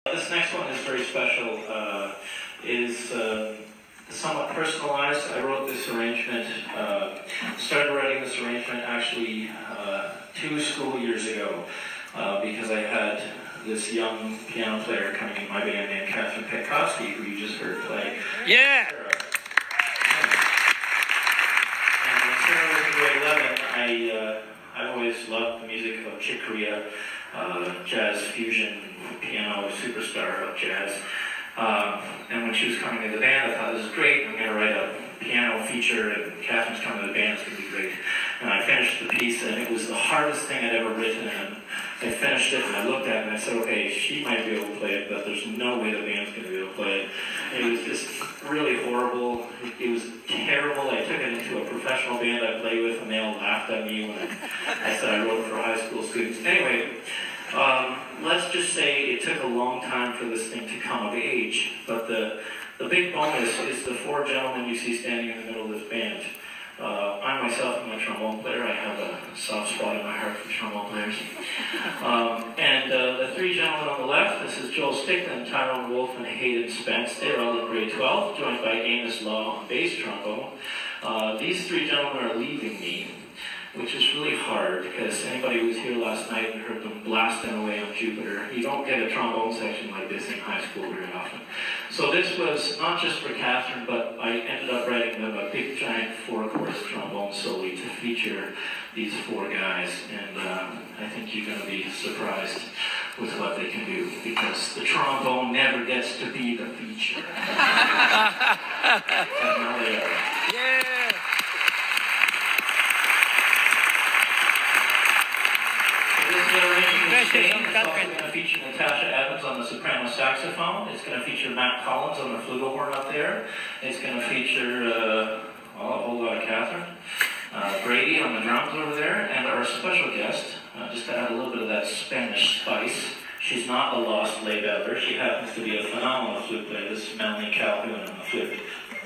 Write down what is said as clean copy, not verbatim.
This next one is very special. Is somewhat personalized. I wrote this arrangement, started writing this arrangement actually 2 school years ago because I had this young piano player coming in my band named Katharine Petkovski, who you just heard play. Yeah! And when Sarah was in grade 11, I've always loved the music of Chick Corea, jazz fusion, piano superstar of jazz. And when she was coming to the band, I thought, this is great, I'm going to write a piano feature, and Catherine's coming to the band, it's going to be great. And I finished the piece, and it was the hardest thing I'd ever written, and I finished it, and I looked at it, and I said, okay, she might be able to play it, but there's no way the band's going to be able to play it. And it was just really horrible. It was terrible. I took it into a professional band I played with, and they all laughed at me when I said I wrote it for high school students. Anyway, let's just say it took a long time for this thing to come of age, but the big bonus is the 4 gentlemen you see standing in the middle of this band. I myself am a trombone player. I have a soft spot in my heart for trombone players. And the 3 gentlemen on the left, this is Joel Stickland, Tyrone Wolfe, and Hayden Spence. They're all in grade 12, joined by Amos Law on bass trombone. These 3 gentlemen are leaving me, which is really hard because anybody who was here last night and heard them blasting away on Jupiter, you don't get a trombone section like this in high school very often. So this was not just for Katharine, but I ended up writing them a big giant 4-chorus trombone solo to feature these 4 guys, and I think you're going to be surprised with what they can do, because the trombone never gets to be the feature. And now they are. Yeah! It's also going to feature Natasha Evans on the soprano saxophone. It's going to feature Matt Collins on the flugelhorn up there. It's going to feature a whole lot of Katharine. Brady on the drums over there. And our special guest, just to add a little bit of that Spanish spice. She's not a lost lay baller. She happens to be a phenomenal flute player. This is Melanie Calhoun on the flute.